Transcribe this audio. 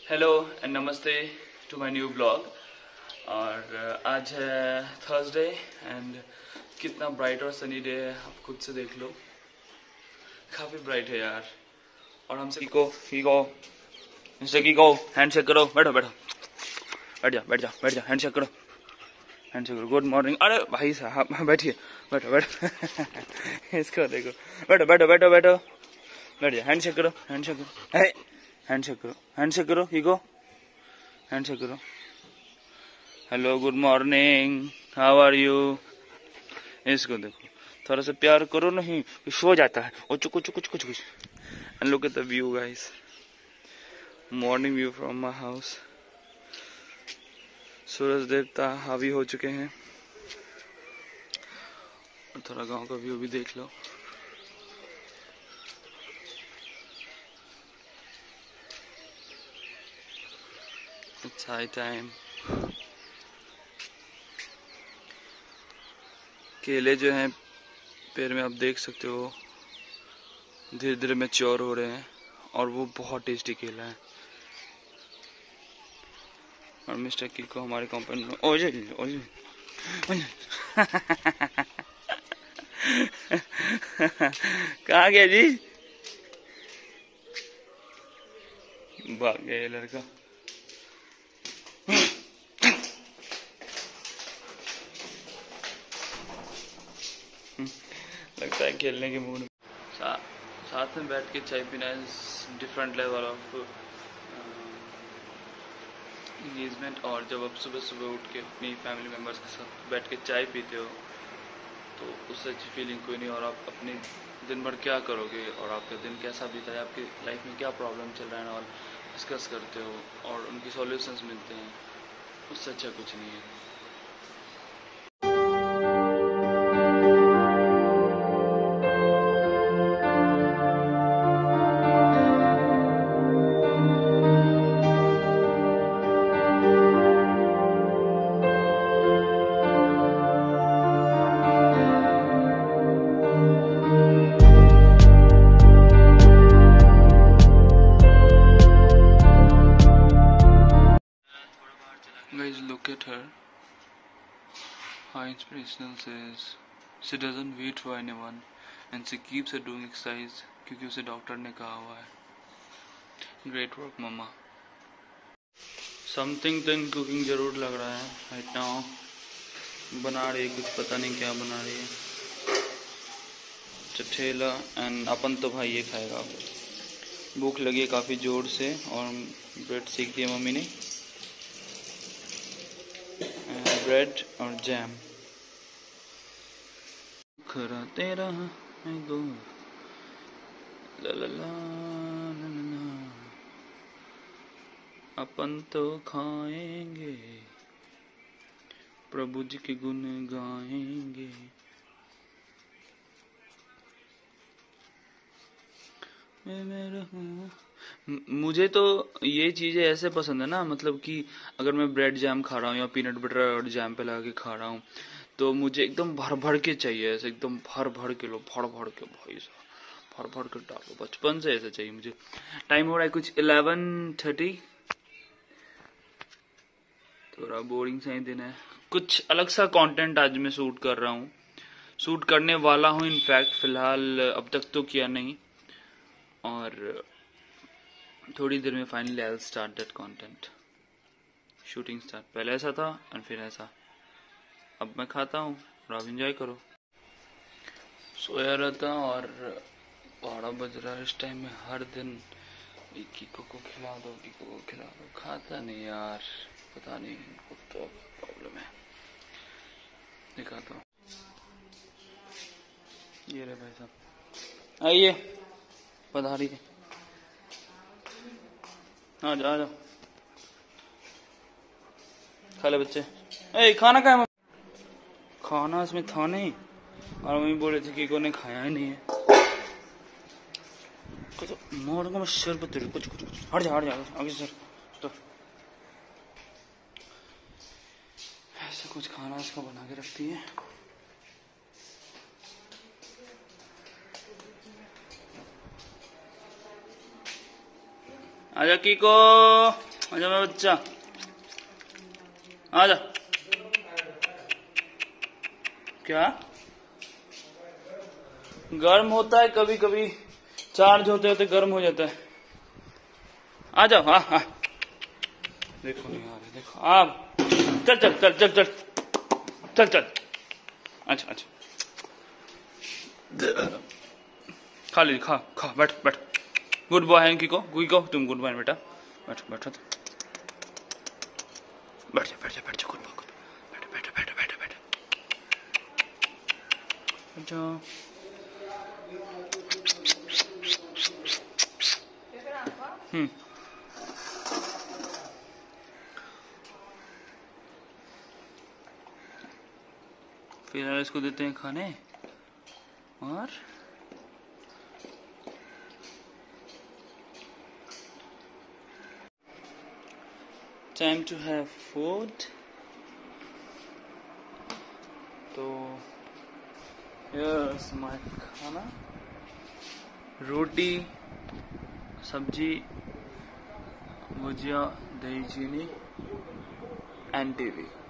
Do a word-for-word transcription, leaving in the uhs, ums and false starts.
Hello and नमस्ते to my new blog. और आज है थर्सडे एंड कितना ब्राइट और सनी डे है आप खुद से देख लो। काफ़ी ब्राइट है यार। और हमसे कीको कीको मिस्टर कीको हैंडशेक करो। बैठो बैठो बैठ जा बैठ जा बैठ जा हैंडशेक करो हैंडशेक करो। Good morning. अरे भाई साहब बैठिए बैठो बैठो इसको देखो। बैठो बैठो बैठो बैठो बैठ जा। हैंडशेक करो हैंडशेक करो है हैंडशेक करो हैंडशेक करो हीगो हैंडशेक करो। Hello good morning how are you. इसको देखो थोड़ा सा प्यार करो नहीं सो जाता है। ओ चुक चुक कुछ कुछ कुछ and look at the view guys. Morning view from my house. सूरज देवता हावी हो चुके हैं और थोड़ा गांव का व्यू भी देख लो। It's high time। केले जो हैं पेड़ में आप देख सकते हो धीरे धीरे मैच्योर हो रहे हैं और वो बहुत टेस्टी केला है। और मिस्टर की को हमारे कंपनी में ओजे ओजे कहाँ गया जी। भाग गया ये लड़का। लगता है खेलने के मूड में। सा, साथ में बैठ के चाय पीना is different level of engagement. और जब आप सुबह सुबह उठ के अपनी फैमिली मेम्बर्स के साथ बैठ के चाय पीते हो तो उससे अच्छी फीलिंग कोई नहीं। और आप अपने दिन भर क्या करोगे और आपका दिन कैसा बीता है, आपकी लाइफ में क्या प्रॉब्लम चल रहा है और डिस्कस करते हो और उनकी सॉल्यूशंस मिलते हैं, उससे अच्छा कुछ नहीं है। Guys, look at her. How inspirational she is. She doesn't wait for anyone and she keeps her doing exercise क्योंकि उसे डॉक्टर ने कहा हुआ है। Great work मम्मा। Something तो इन कुकिंग जरूर लग रहा है right now। बना रही है कुछ, पता नहीं क्या बना रही है। चठेला एंड अपन तो भाई ये खाएगा। भूख लगी है काफ़ी जोर से और ब्रेड सेक दिया मम्मी ने। ब्रेड और जैम खरा तेरा है गो ला ला ला ला ला। अपन तो खाएंगे प्रभु जी के गुण गाएंगे। मैं रहूं। मुझे तो ये चीज़ें ऐसे पसंद है ना, मतलब कि अगर मैं ब्रेड जैम खा रहा हूँ या पीनट बटर और जैम पे लगा के खा रहा हूँ तो मुझे एकदम भर भर के चाहिए। ऐसे एकदम भर भर के लो, भर भर के भाई साहब भर भर के डालो। बचपन से ऐसा चाहिए मुझे। टाइम हो रहा है कुछ इलेवन थर्टी। थोड़ा बोरिंग सा ही दिन है। कुछ अलग सा कंटेंट आज मैं शूट कर रहा हूँ, शूट करने वाला हूँ इनफैक्ट। फिलहाल अब तक तो किया नहीं और थोड़ी देर में finally I will start that content. Shooting start पहले ऐसा था और फिर ऐसा। अब मैं खाता हूँ और आप एंजॉय करो। सोया रहता और बारह बज रहा है इस टाइम में। हर दिन कीको को खिला दो कीको को खिला दो, खाता नहीं यार, पता नहीं इनको तो प्रॉब्लम है। दिखाता हूँ। ये रहे भाई साहब, आइए पधारिए। आ जाओ आ जाओ खा ले बच्चे। ए खाना का है? खाना इसमें था नहीं और मम्मी बोल रही थी कि को ने खाया ही नहीं है। कुछ मोड़ को मैं सर पे तेरे कुछ कुछ कुछ हट जा हट जा आगे सर। तो ऐसा कुछ खाना इसका बना के रखती है। आजा कीको। आजा मेरा बच्चा, आजा। क्या गर्म होता है कभी कभी, चार्ज होते होते गर्म हो जाता है। आ जाओ। हाँ हाँ देखो नहीं आ रहे, देखो आप। चल चल चल चल चल चल चल। अच्छा अच्छा खा ली, खा खा, बैठ बैठ। गुड बॉय है किको, गुइको तुम गुड बॉय बेटा। बैठ बैठो, बैठ जा बैठ जा बैठ जा, गुड बॉय, बैठ बैठ बैठ बैठ बैठ जाओ। हम्म फिर इसको देते हैं खाने और टाइम टू हैव फूड। तो here's my खाना, रोटी, सब्जी, भुजिया, दही चीनी एंड टीवी।